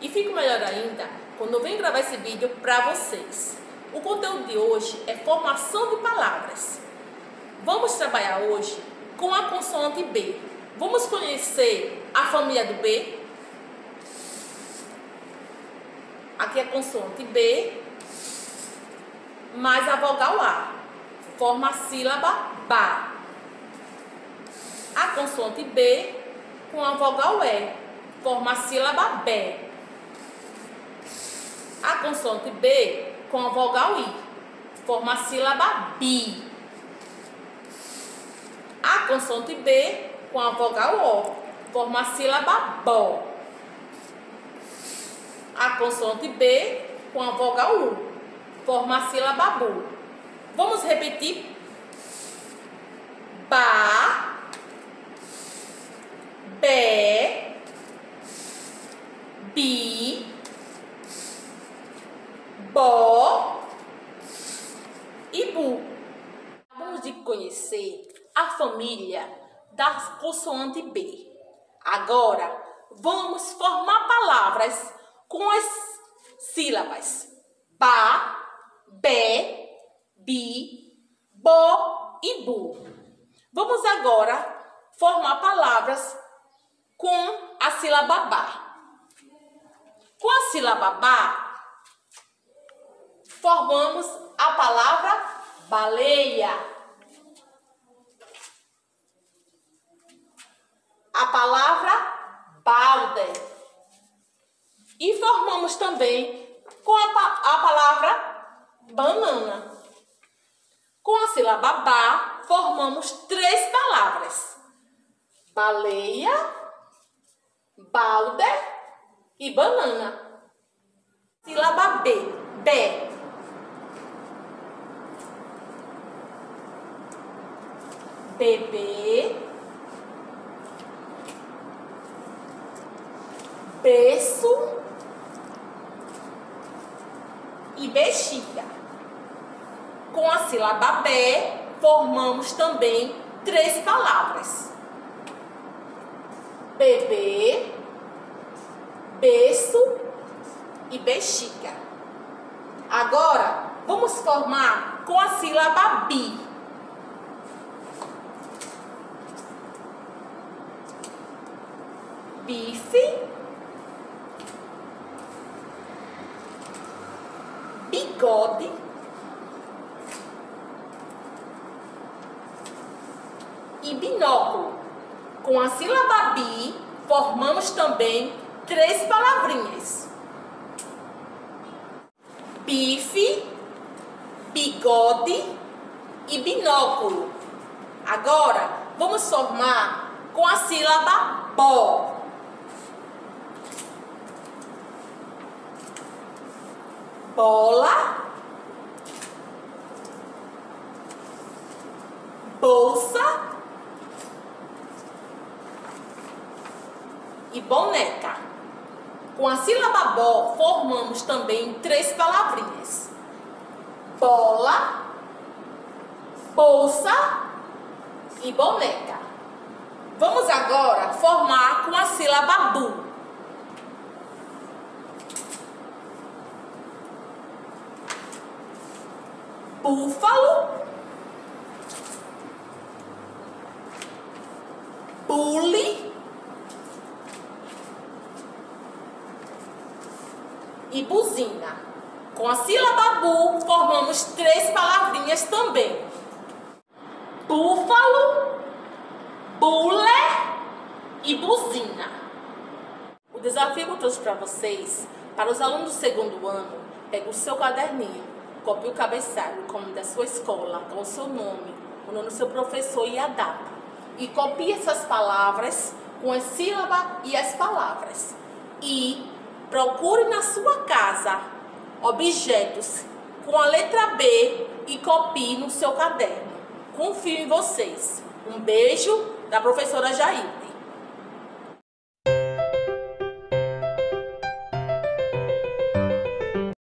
E fico melhor ainda quando eu venho gravar esse vídeo para vocês. O conteúdo de hoje é formação de palavras. Vamos trabalhar hoje com a consoante B. Vamos conhecer a família do B. Aqui é a consoante B, mais a vogal A. Forma a sílaba BA. A consoante B com a vogal E. Forma a sílaba BE. A consoante B com a vogal I. Forma a sílaba BI. A consoante B com a vogal O. Forma a sílaba BO. A consoante B com a vogal U. Forma a sílaba BU. Vamos repetir. BA, BE, BI, BO e BU. Acabamos de conhecer a família da consoante B. Agora, vamos formar palavras com as sílabas BA, BE, BI, BO e BU. Vamos agora formar palavras com a sílaba BA. Com a sílaba BA, formamos a palavra baleia, a palavra balde e formamos também com a palavra banana. Com a sílaba BA, formamos três palavras: baleia, balde e banana. Sílaba B, bé. Bebê, berço e bexiga. Com a sílaba B, formamos também três palavras: bebê, berço e bexiga. Agora, vamos formar com a sílaba BI. Bife, bigode, e binóculo. Com a sílaba BI, formamos também três palavrinhas: bife, bigode e binóculo. Agora, vamos formar com a sílaba BO. Bola, bolsa e boneca. Com a sílaba BO, formamos também três palavrinhas: bola, bolsa e boneca. Vamos agora formar com a sílaba BU. Búfalo, bule e buzina. Com a sílaba BU, formamos três palavrinhas também: búfalo, bule e buzina. O desafio que eu trouxe para vocês, para os alunos do segundo ano, pega o seu caderninho, copie o cabeçalho com o nome da sua escola, com o seu nome, o nome do seu professor e a data. E copie essas palavras com as sílabas e as palavras. E procure na sua casa objetos com a letra B e copie no seu caderno. Confio em vocês. Um beijo da professora Jair.